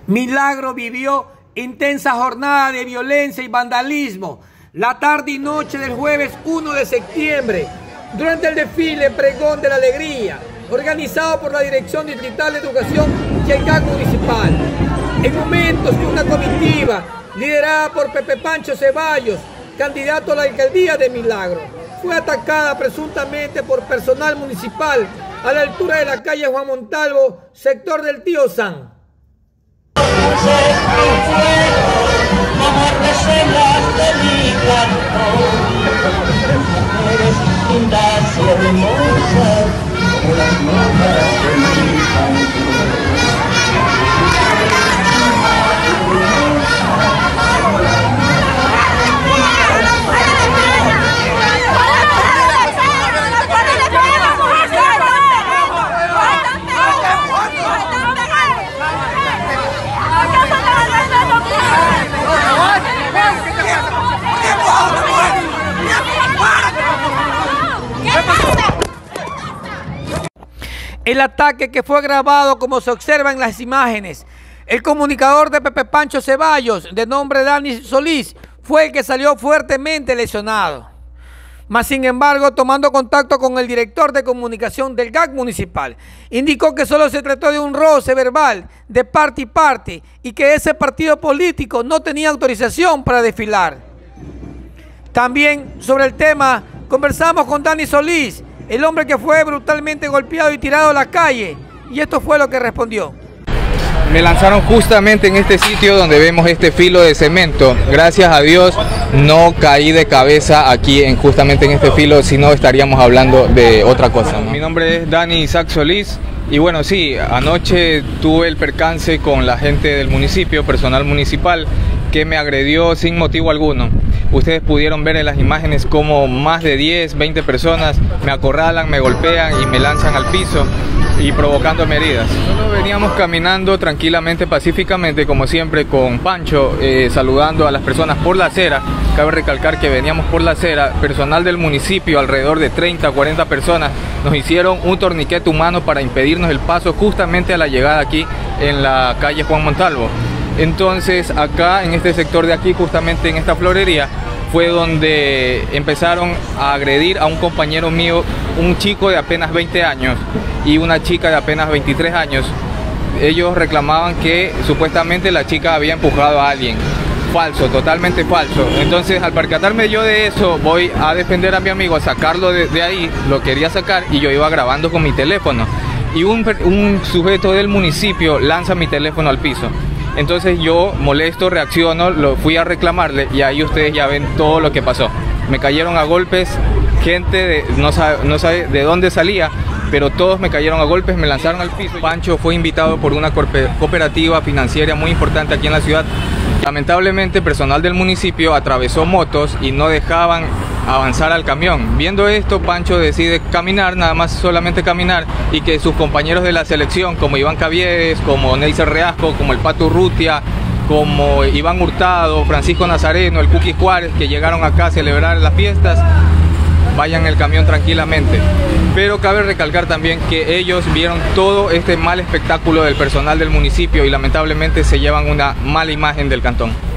Milagro vivió intensa jornada de violencia y vandalismo la tarde y noche del jueves 1 de septiembre durante el desfile Pregón de la Alegría, organizado por la Dirección Distrital de Educación y el GAC Municipal. En momentos que una comitiva liderada por Pepe Pancho Ceballos, candidato a la alcaldía de Milagro, fue atacada presuntamente por personal municipal a la altura de la calle Juan Montalvo, sector del Tío San. El ataque, que fue grabado como se observa en las imágenes, el comunicador de Pepe Pancho Ceballos, de nombre Dani Solís, fue el que salió fuertemente lesionado. Mas, sin embargo, tomando contacto con el director de comunicación del GAC municipal, indicó que solo se trató de un roce verbal de parte y parte y que ese partido político no tenía autorización para desfilar. También sobre el tema conversamos con Dani Solís, el hombre que fue brutalmente golpeado y tirado a la calle, y esto fue lo que respondió. Me lanzaron justamente en este sitio donde vemos este filo de cemento. Gracias a Dios no caí de cabeza aquí justamente en este filo, si no estaríamos hablando de otra cosa. Mi nombre es Dani Isaac Solís y bueno, sí, anoche tuve el percance con la gente del municipio, personal municipal, que me agredió sin motivo alguno. Ustedes pudieron ver en las imágenes cómo más de 10, 20 personas me acorralan, me golpean y me lanzan al piso y provocándome heridas. Nosotros veníamos caminando tranquilamente, pacíficamente, como siempre, con Pancho, saludando a las personas por la acera. Cabe recalcar que veníamos por la acera, personal del municipio, alrededor de 30, 40 personas, nos hicieron un torniquete humano para impedirnos el paso justamente a la llegada aquí en la calle Juan Montalvo. Entonces acá en este sector de aquí, justamente en esta florería, fue donde empezaron a agredir a un compañero mío, un chico de apenas 20 años y una chica de apenas 23 años. Ellos reclamaban que supuestamente la chica había empujado a alguien. Falso, totalmente falso. Entonces, al percatarme yo de eso, voy a defender a mi amigo, a sacarlo de ahí, lo quería sacar y yo iba grabando con mi teléfono. Y un sujeto del municipio lanza mi teléfono al piso. Entonces yo, molesto, reacciono, lo fui a reclamarle y ahí ustedes ya ven todo lo que pasó. Me cayeron a golpes, gente no sabe de dónde salía, pero todos me cayeron a golpes, me lanzaron al piso. Pancho fue invitado por una cooperativa financiera muy importante aquí en la ciudad. Lamentablemente, personal del municipio atravesó motos y no dejaban avanzar al camión. Viendo esto, Pancho decide caminar, nada más solamente caminar, y que sus compañeros de la selección, como Iván Caviedes, como Neisser Reasco, como el Pato Urrutia, como Iván Hurtado, Francisco Nazareno, el Cookie Juárez, que llegaron acá a celebrar las fiestas, vayan en el camión tranquilamente. Pero cabe recalcar también que ellos vieron todo este mal espectáculo del personal del municipio y lamentablemente se llevan una mala imagen del cantón.